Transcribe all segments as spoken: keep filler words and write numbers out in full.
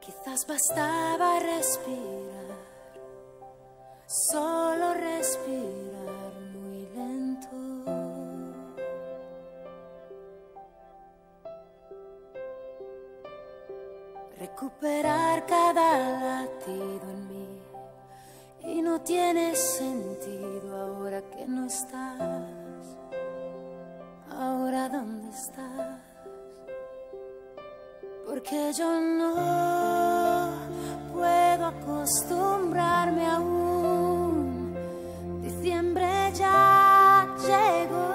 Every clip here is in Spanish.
Quizás bastaba respirar, solo respirar muy lento. Recuperar cada latido en mí. Y no tiene sentido ahora que no estás. Ahora ¿dónde estás? Porque yo no puedo acostumbrarme aún. Diciembre ya llegó.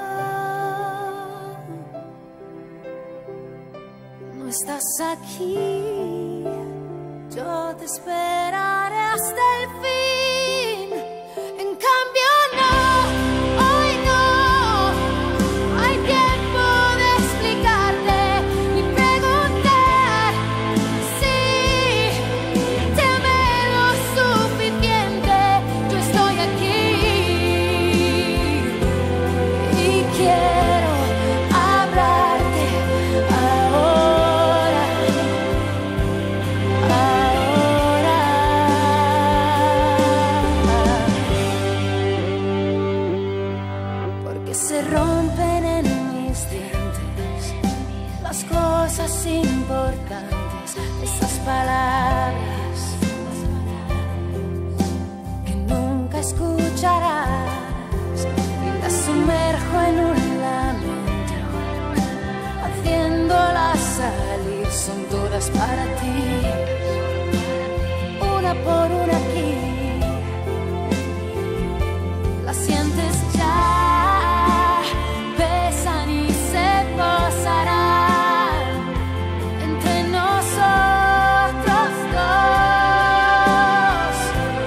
No estás aquí, yo te esperaré hasta el fin. En cambio no, hoy no hay tiempo de explicarte ni preguntar si te amé lo suficiente. Yo estoy aquí y quiero hablarte ahora, ahora. Porque se rompen en mis dientes las cosas importantes, esas palabras que nunca escucharás. Y las sumerjo en un lamento, haciéndolas salir, son todas para ti, una por una aquí. Las sientes ya, pesan y se posarán entre nosotros dos.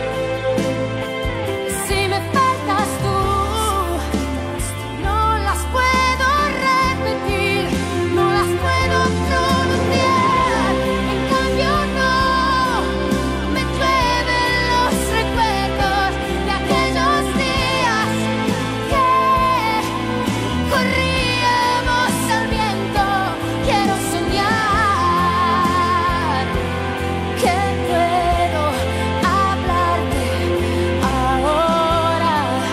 Y si me faltas tú, no las puedo repetir, no las puedo pronunciar. En cambio no, me llueven los recuerdos de aquellos días que corríamos al viento. Quiero soñar que puedo hablarte ahora,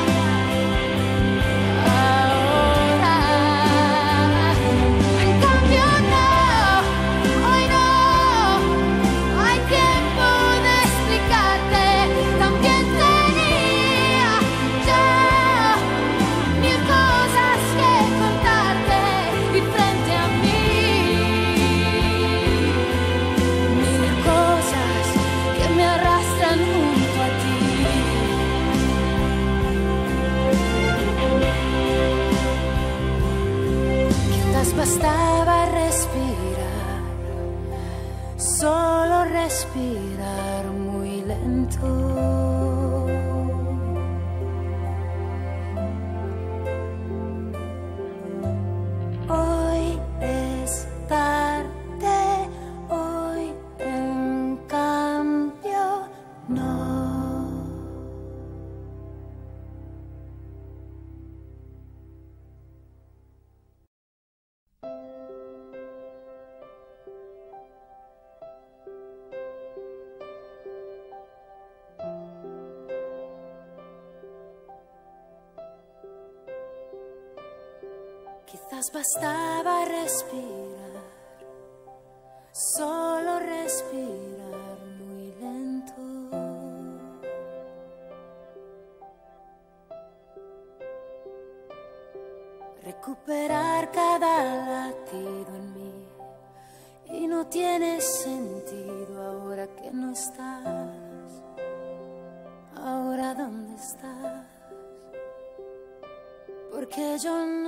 ahora. En cambio no, hoy no hay tiempo de explicarte. También tenía ya mil cosas que contarte y frente a mí mil cosas que me arrastran junto a ti. Quizás bastaba respirar, solo respirar muy lento. Hoy es tarde, hoy en cambio no. Quizás bastaba respirar, solo respirar muy lento. Recuperar cada latido en mí. Y no tiene sentido ahora que no estás. Ahora ¿dónde estás? Porque yo no